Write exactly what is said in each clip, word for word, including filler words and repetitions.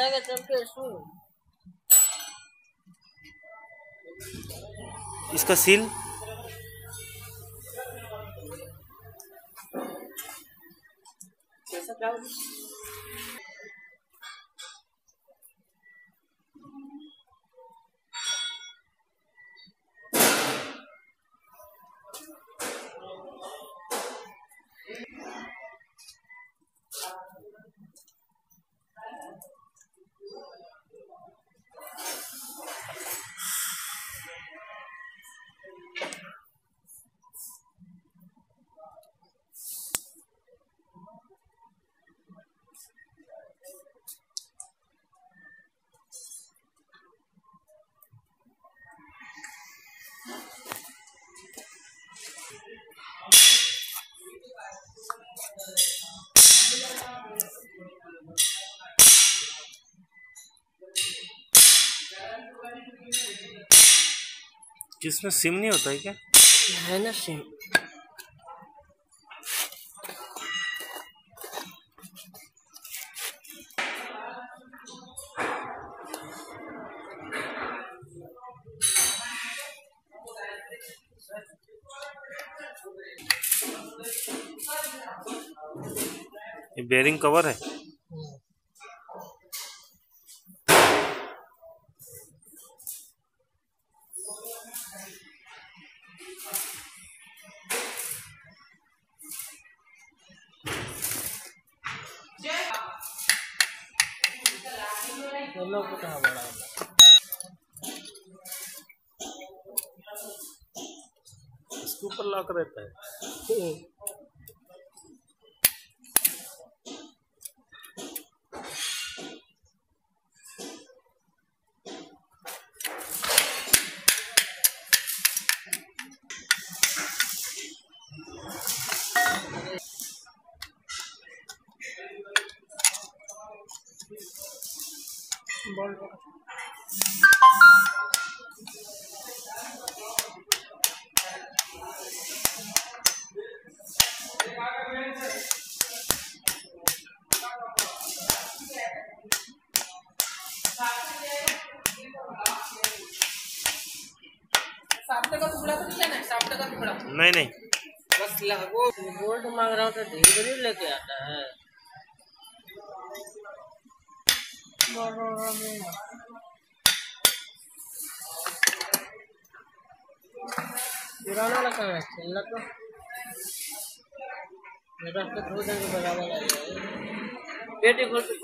इसका सील कैसा क्या जिसमें सिम नहीं होता है क्या? है ना सिम। ये बेरिंग कवर है। कहाँ बड़ा है? इसके ऊपर लॉक रहता है। नहीं नहीं बस वो गोल्ड मांग रहा हूँ तो धीरे लेके आता है। पुराना लगा है चिल्ला तो मेरा तो दो दिन के बराबर आ जाएगा। ब्यूटीफुल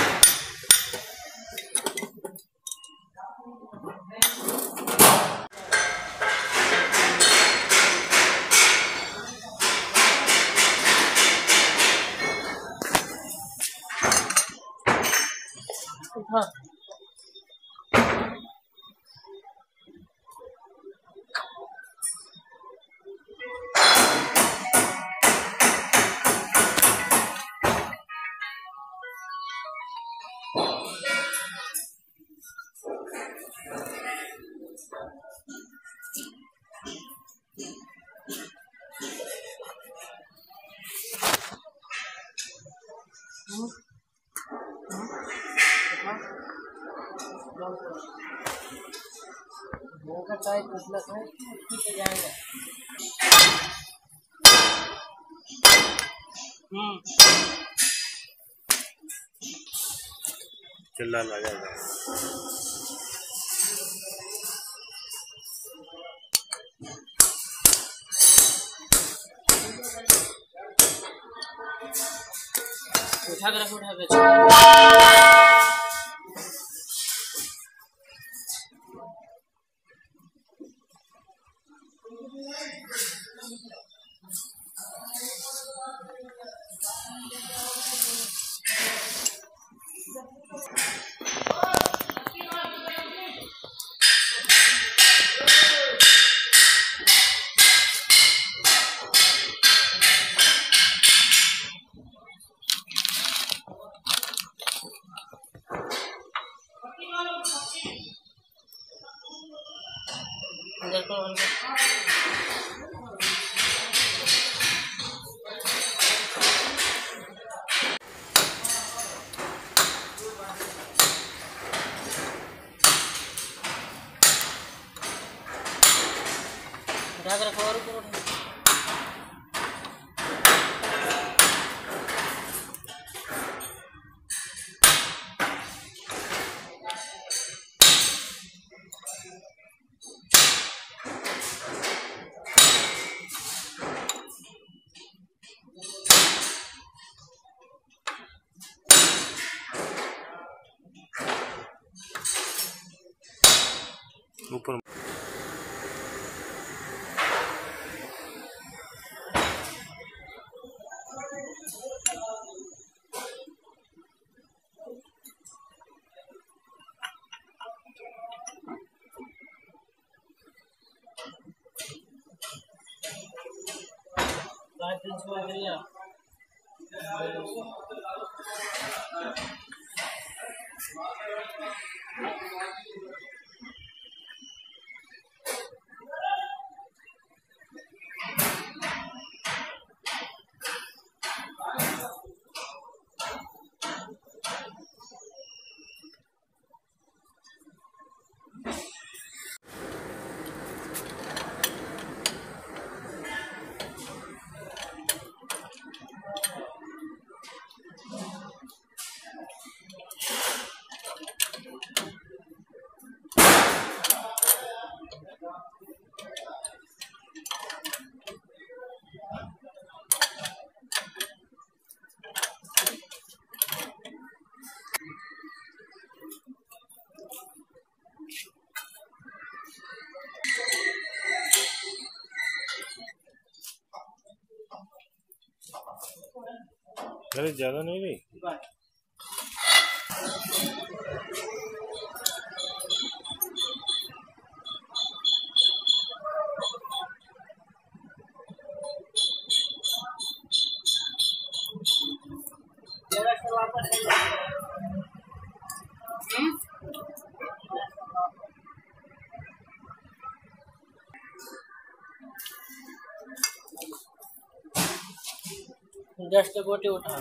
हाँ चाय कुछ जाएगा। हम्म चिल्ला ला जाएगा। उठा कर उठा कर ऊपर अरे ज्यादा नहीं रही। जस्ट गोटी उठा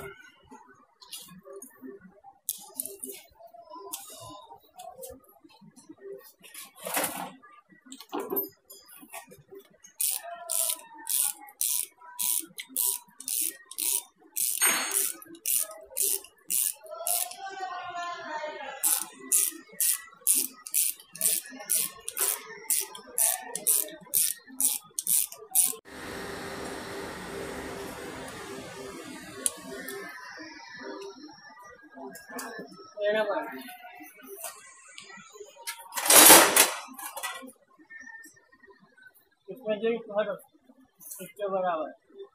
इसमें जो हटो इसके बराबर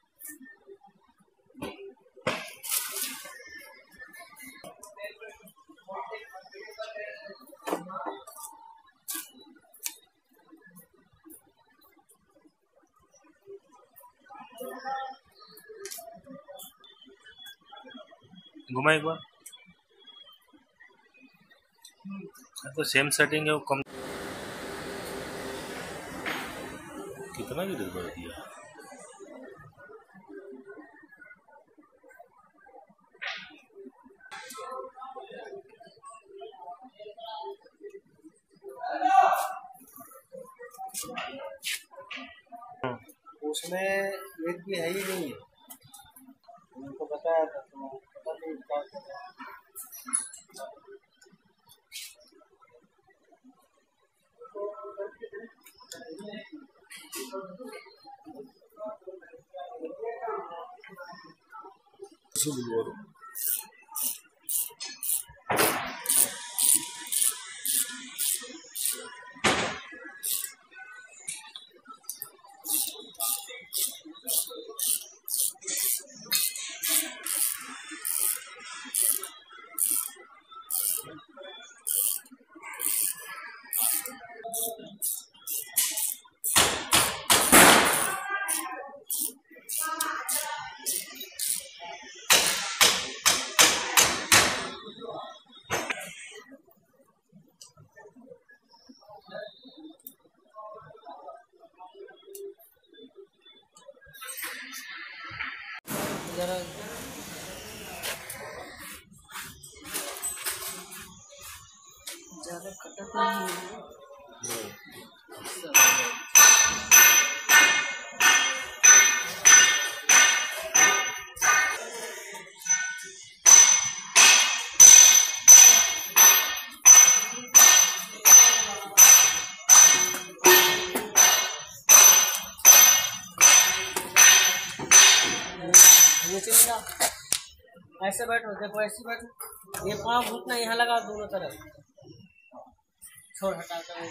घुमा एक बार। तो सेम सेटिंग है वो कम कितना की डिलीवर दिया। उसमें एक भी है ही नहीं है। उनको बताया था तो पता नहीं क्या करना है। जरा ज़्यादा कटक नहीं है। सीधा ऐसे बैठो, देखो ऐसे बैठो, ये पाँव घुटना यहाँ लगा दोनों तरफ, छोड़ हटा कर